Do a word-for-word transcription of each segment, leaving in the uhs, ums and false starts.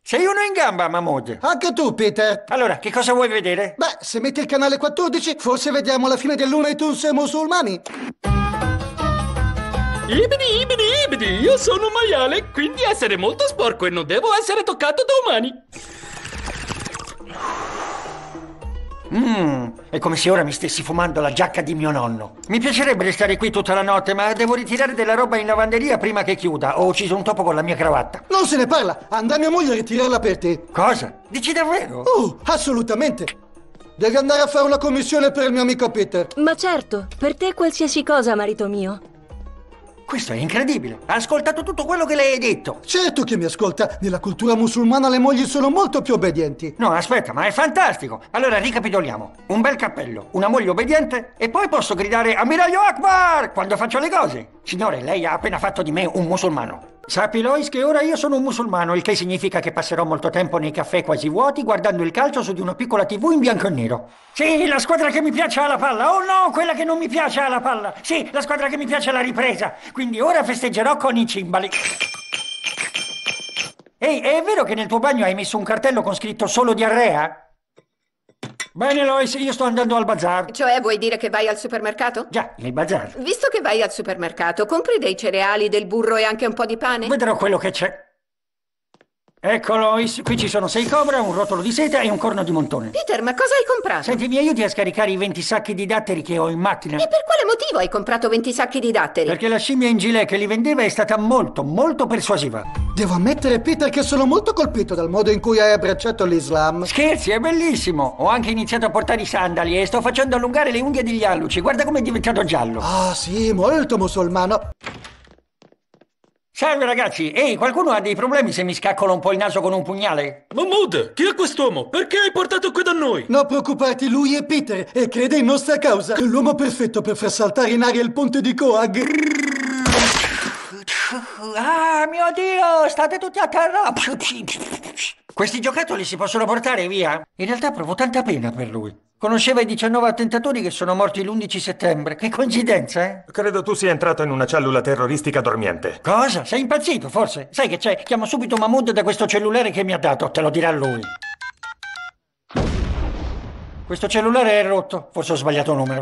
Sei uno in gamba, Mahmood. Anche tu, Peter. Allora, che cosa vuoi vedere? Beh, se metti il canale quattordici, forse vediamo la fine dell'Unetuns e musulmani. Ibidi, ibidi, ibidi, io sono un maiale, quindi essere molto sporco e non devo essere toccato da umani. Mmm, è come se ora mi stessi fumando la giacca di mio nonno. Mi piacerebbe restare qui tutta la notte, ma devo ritirare della roba in lavanderia prima che chiuda. Ho ucciso un topo con la mia cravatta. Non se ne parla, andrà mia moglie a ritirarla per te. Cosa? Dici davvero? Uh, assolutamente. Devi andare a fare una commissione per il mio amico Peter. Ma certo, per te qualsiasi cosa, marito mio. Questo è incredibile. Ha ascoltato tutto quello che lei ha detto. Certo che mi ascolta. Nella cultura musulmana le mogli sono molto più obbedienti. No, aspetta, ma è fantastico. Allora ricapitoliamo. Un bel cappello, una moglie obbediente e poi posso gridare Ammiraglio Akbar quando faccio le cose. Signore, lei ha appena fatto di me un musulmano. Sappi, Lois, che ora io sono un musulmano, il che significa che passerò molto tempo nei caffè quasi vuoti guardando il calcio su di una piccola tivù in bianco e nero. Sì, la squadra che mi piace ha la palla. Oh no, quella che non mi piace ha la palla. Sì, la squadra che mi piace ha la ripresa. Quindi ora festeggerò con i cimbali. Ehi, è vero che nel tuo bagno hai messo un cartello con scritto solo diarrea? Bene, Lois, io sto andando al bazar. Cioè, vuoi dire che vai al supermercato? Già, il bazar. Visto che vai al supermercato, compri dei cereali, del burro e anche un po' di pane? Vedrò quello che c'è. Ecco, Lois, qui ci sono sei cobra, un rotolo di seta e un corno di montone. Peter, ma cosa hai comprato? Senti, mi aiuti a scaricare i venti sacchi di datteri che ho in macchina? E per quale motivo hai comprato venti sacchi di datteri? Perché la scimmia in gilet che li vendeva è stata molto, molto persuasiva. Devo ammettere, Peter, che sono molto colpito dal modo in cui hai abbracciato l'Islam. Scherzi, è bellissimo. Ho anche iniziato a portare i sandali e sto facendo allungare le unghie degli alluci. Guarda com'è diventato giallo. Ah, sì, molto musulmano. Salve ragazzi, ehi, qualcuno ha dei problemi se mi scaccolo un po' il naso con un pugnale? Mahmood, chi è quest'uomo? Perché hai portato qui da noi? Non preoccuparti, lui è Peter e crede in nostra causa. È l'uomo perfetto per far saltare in aria il ponte di Coag. Ah, mio Dio, state tutti a terra. Questi giocattoli si possono portare via? In realtà provo tanta pena per lui. Conosceva i diciannove attentatori che sono morti l'undici settembre. Che coincidenza, eh? Credo tu sia entrato in una cellula terroristica dormiente. Cosa? Sei impazzito, forse? Sai che c'è? Chiamo subito Mahmood da questo cellulare che mi ha dato. Te lo dirà lui. Questo cellulare è rotto. Forse ho sbagliato numero.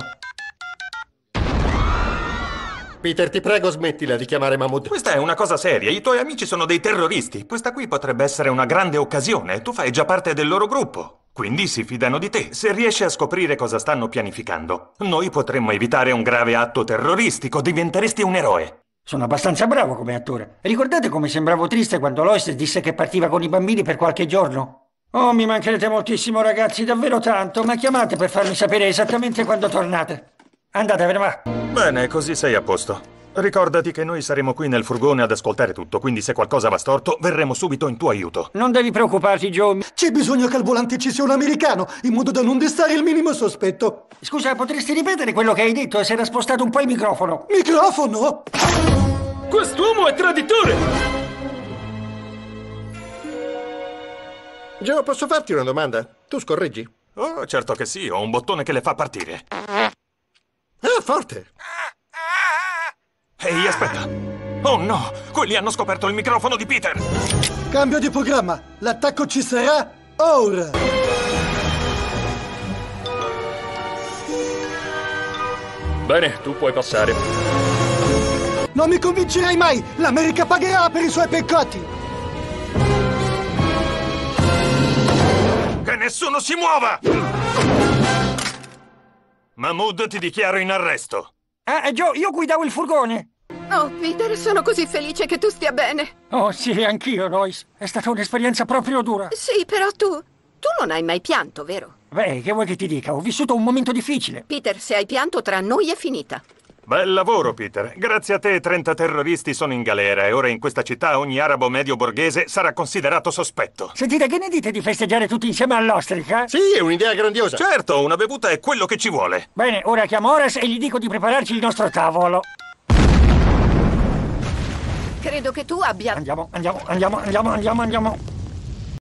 Peter, ti prego, smettila di chiamare Mahmood. Questa è una cosa seria. I tuoi amici sono dei terroristi. Questa qui potrebbe essere una grande occasione. Tu fai già parte del loro gruppo. Quindi si fidano di te. Se riesci a scoprire cosa stanno pianificando, noi potremmo evitare un grave atto terroristico. Diventeresti un eroe. Sono abbastanza bravo come attore. Ricordate come sembravo triste quando Lois disse che partiva con i bambini per qualche giorno? Oh, mi mancherete moltissimo, ragazzi, davvero tanto. Ma chiamate per farmi sapere esattamente quando tornate. Andatevene, va. Bene, così sei a posto. Ricordati che noi saremo qui nel furgone ad ascoltare tutto, quindi se qualcosa va storto, verremo subito in tuo aiuto. Non devi preoccuparti, Joe. C'è bisogno che al volante ci sia un americano, in modo da non destare il minimo sospetto. Scusa, potresti ripetere quello che hai detto? Si era spostato un po' il microfono. Microfono? Quest'uomo è traditore! Joe, posso farti una domanda? Tu scorreggi? Oh, certo che sì, ho un bottone che le fa partire. Ah, forte! Ehi, aspetta! Oh no! Quelli hanno scoperto il microfono di Peter! Cambio di programma. L'attacco ci sarà ora. Bene, tu puoi passare. Non mi convincerai mai! L'America pagherà per i suoi peccati! Che nessuno si muova! Mahmood, ti dichiaro in arresto. Ah, Joe, io guidavo il furgone. Oh, Peter, sono così felice che tu stia bene. Oh, sì, anch'io, Lois. È stata un'esperienza proprio dura. Sì, però tu... tu non hai mai pianto, vero? Beh, che vuoi che ti dica? Ho vissuto un momento difficile. Peter, se hai pianto, tra noi è finita. Bel lavoro, Peter. Grazie a te trenta terroristi sono in galera e ora in questa città ogni arabo medio borghese sarà considerato sospetto. Sentite, che ne dite di festeggiare tutti insieme all'ostrica? Sì, è un'idea grandiosa. Certo, una bevuta è quello che ci vuole. Bene, ora chiamo Horace e gli dico di prepararci il nostro tavolo. Credo che tu abbia... Andiamo, andiamo, andiamo, andiamo, andiamo, andiamo.